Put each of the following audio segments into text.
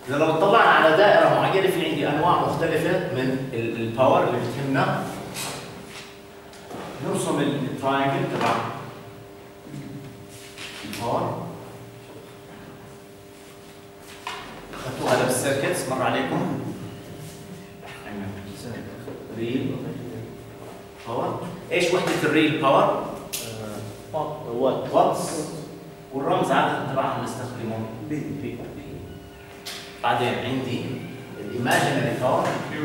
إذا لو طلعنا على دائرة معينة في عندي أنواع مختلفة من الباور اللي بتهمنا. نرسم التراينجل تبع الباور. أخذتوا هذا بالسيركتس مر عليكم؟ ريل باور. ايش وحدة الريل باور؟ واتس. والرمز عادة تبعهم نستخدمه بي. بعدين عندي الايماجينري باور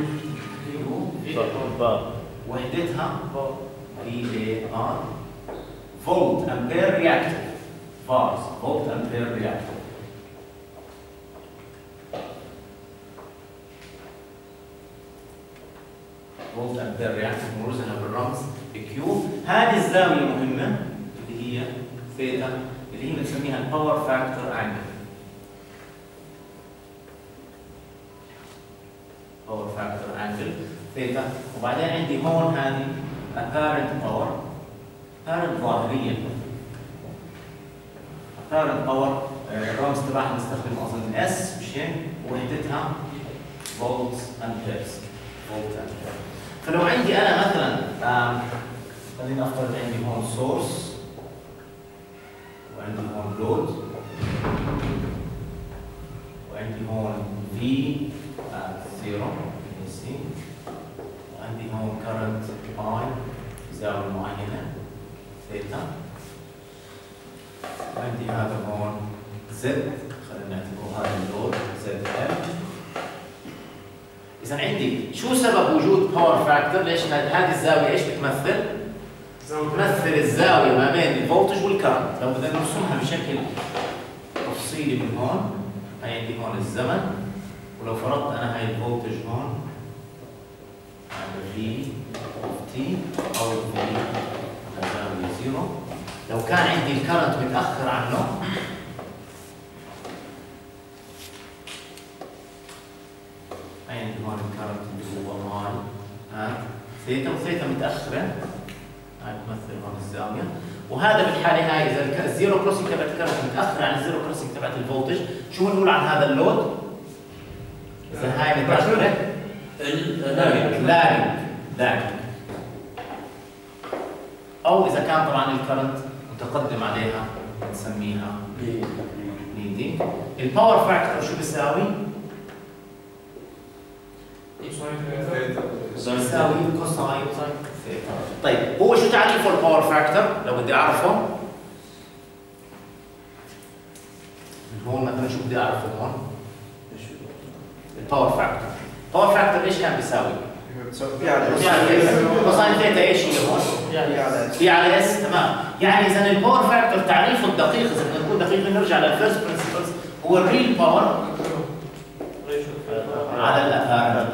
وحدتها في ار فولت امبير رياكتيف. فارس فولت امبير رياكتيف. فولت امبير رياكتيف مروزها بالرمز كيو. هذه الزاويه مهمه اللي هي ثيتا اللي هي بنسميها الباور فاكتور انجل. باور فاكتور انجل ثيتا. وبعدين عندي هون هذه apparent باور. apparent ظاهريه. apparent باور الرمز تبعها بنستخدمه اظن اس مش هيك؟ وحدتها فولت امبيرز. فولت امبير. فلو عندي انا مثلا خلينا نفترض عندي هون سورس وعندي هون لود وعندي هون في 0 سي وعندي هون كرنت اي بزاويه معينه ثيتا وعندي هذا هون زد. خلينا نعتبره هذا اللود زد ال. إذا عندي شو سبب وجود باور فاكتور؟ ليش هذه الزاوية ايش بتمثل؟ بتمثل الزاوية ما بين الفولتج والكرنت. لو بدنا نرسمها بشكل تفصيلي من هون، هي عندي هون الزمن، ولو فرضت أنا هاي الفولتج هون هذا في اوف تي أو في زاوية زيرو. لو كان عندي الكرنت متأخر عنه عندي هون الكرنت اللي هو اي ثيتا وثيتا متاخره. هاي بتمثل هون الزاويه. وهذا بالحاله هاي اذا الزيرو كروسنج تبعت الكرنت متاخره عن الزيرو كروسنج تبعت الفولتج، شو بنقول عن هذا اللود؟ اذا هاي متاخره لاج. او اذا كان طبعا الكرنت متقدم عليها بنسميها ليدنج. الباور فاكتور شو بيساوي؟ يساوي كوساين ثيتا. طيب هو شو تعريفه الباور فاكتور لو بدي اعرفه؟ هون مثلا شو بدي اعرفه هون؟ الباور فاكتور. الباور فاكتور ايش كان بيساوي؟ كوساين ثيتا ايش هي هون؟ بي على اس. تمام. يعني اذا الباور فاكتور تعريفه الدقيق اذا بدنا نكون دقيقين نرجع للفيرست برنسبلز هو الريل باور على الافارقه.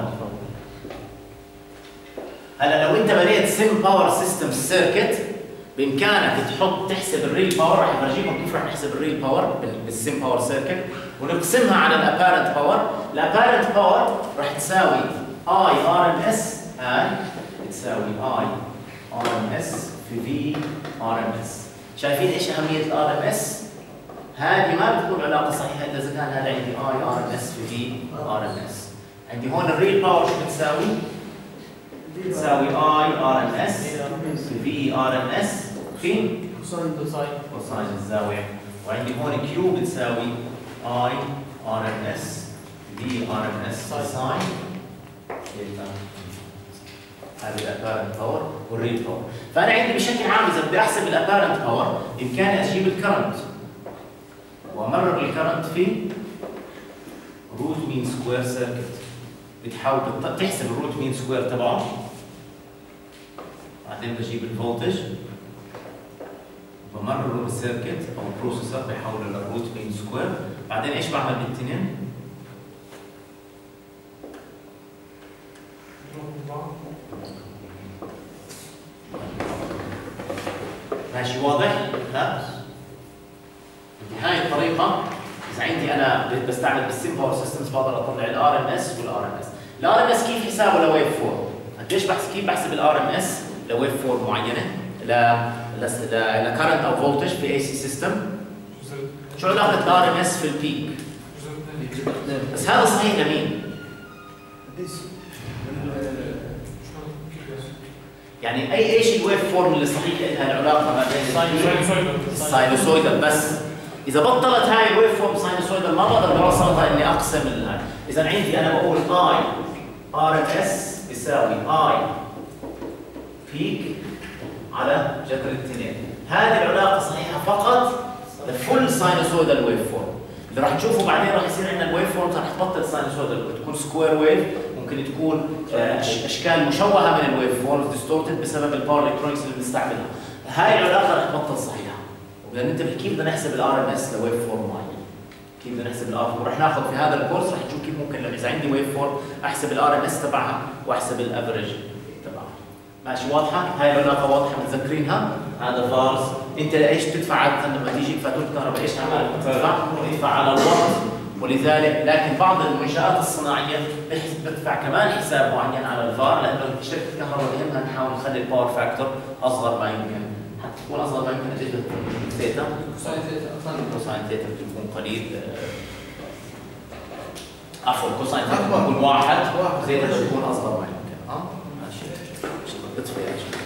هلا لو انت بنيت سيم باور سيستم سيركت بامكانك تحسب الريل باور. راح افرجيكم كيف راح نحسب الريل باور بالسيم باور سيركت ونقسمها على الابارنت باور. الابارنت باور راح تساوي اي ار ام اس. هاي تساوي اي ار ام اس في في ار ام اس. شايفين ايش اهميه الار ام اس؟ هذه ما بتكون علاقه صحيحه اذا كان هذا عندي اي ار ام اس في ار ام اس. عندي هون الريل باور شو بتساوي؟ تساوي اي ار ام اس في ار ام اس في كوساين الزاويه. وعندي هون كيو بتساوي اي ار ام اس في ار ام اس ساين ثيتا. هذه الابارنت باور والريل باور. فانا عندي بشكل عام اذا بدي احسب الابارنت باور بامكاني اجيب الكرنت وامرر الكرنت في روت مين سكوير سيركت. بتحاول تحسب الروت مين سكوير تبعه، بعدين بجيب الفولتج بمرره بالسيركت او البروسيسور بحوله للروت مين سكوير. بعدين ايش بعمل بالاثنين؟ ماشي واضح؟ ها؟ بهاي الطريقه اذا عندي انا بستعمل بالسيم باور سيستمز بقدر اطلع الار ام اس والار ام اس. الار ام اس كيف حسابه لويف فورم؟ قديش كيف بحسب الار ام اس لويف فورم معينه لكرنت او فولتج في اي سي سيستم؟ شو علاقه الار ام اس في البيك؟ بس هذا صحيح لمين؟ يعني ايش الويف فورم اللي صحيح لها العلاقه ما بين الساينوسويدال بس. اذا بطلت هاي الويف فورم ساينوسويدال ما بقدر بوصلها اني اقسم الهاي. اذا عندي انا بقول اي ار ام اس بيساوي اي بيك على جذر الاثنين. هذه العلاقه صحيحه فقط لفول ساينوسويدال ويف فورم. اللي راح نشوفه بعدين راح يصير عندنا الويف فورم راح تبطل ساينوسويدال، تكون سكوير ويف، ممكن تكون اشكال مشوهه من الويف فورم ديستورتد بسبب الباور الكترونكس اللي بنستعملها. هاي العلاقه راح تبطل صحيحه. ولان انت كيف بدنا نحسب الار ام اس لويف فورم معين، كيف بدنا نحسب الار فورم، راح ناخذ في هذا الكورس راح نشوف كيف ممكن لما اذا عندي ويف فورم احسب الار ام اس تبعها واحسب الافرج تبعها. ماشي واضحه؟ هاي العلاقه واضحه متذكرينها؟ هذا فارس. انت ايش تدفع عاده لما تيجيك فاتوره الكهرباء؟ ايش عمل؟ تدفع على الوقت. ولذلك لكن بعض المنشآت الصناعيه بتدفع كمان حساب معين على الفار، لانه شركه الكهرباء بهمها نحاول نخلي الباور فاكتور اصغر ما يمكن، حتى تكون اصغر ما يمكن. ايش بتكون ثيتا؟ كوساين ثيتا بتكون قليل، عفوا كوساين ثيتا بتكون واحد، ثيتا بتكون اصغر ما يمكن. ماشي. اطفي يا شيخ.